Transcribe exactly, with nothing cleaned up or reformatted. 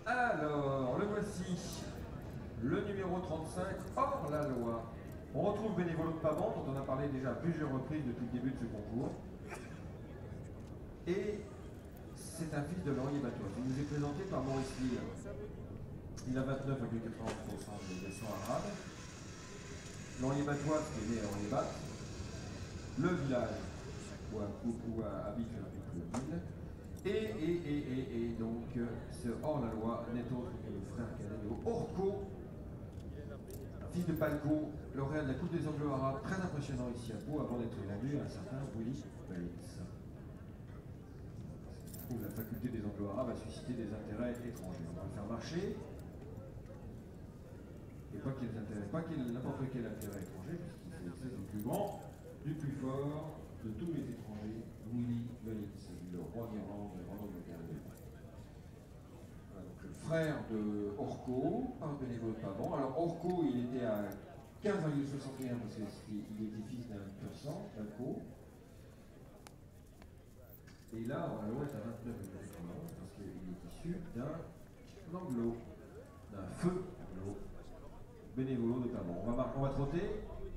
Alors, le voici, le numéro trente-cinq, hors la loi. On retrouve Bénévolo de Pavant, dont on a parlé déjà à plusieurs reprises depuis le début de ce concours. Et c'est un fils de Laurier Batois. Il nous est présenté par Maurice Lille. Il a vingt-neuf virgule quatre-vingt-onze pour cent de version arabe. Laurier Batois, qui est né à Laurier Bat, le village où, où, où habite le ville. Et, et, et, et, et donc, ce hors-la-loi n'est autre que le frère cadet de Orko, fils de Palco, lauréat de la Coupe des Anglo-Arabes, très impressionnant ici à Pau, avant d'être vendu à un certain Willy Balitz. Où la faculté des Anglo-Arabes a suscité des intérêts étrangers. On va le faire marcher. Et pas quels intérêts, pas quel, n'importe quel intérêt étranger, puisqu'il fait du plus grand, du plus fort de tous les étrangers, Willy Balitz, le roi d'Irlande, le roi d'Angleterre. Voilà, donc le frère de Orko, par Bénévolo de Pavant. Alors Orko, il était à quinze virgule soixante et un parce qu'il était fils d'un pur sang, Palco. Et là, la loi est à vingt-neuf virgule quatre-vingt-onze parce qu'il est issu d'un anglo, d'un feu anglo, Bénévolo de Pavant. On va, on va trotter.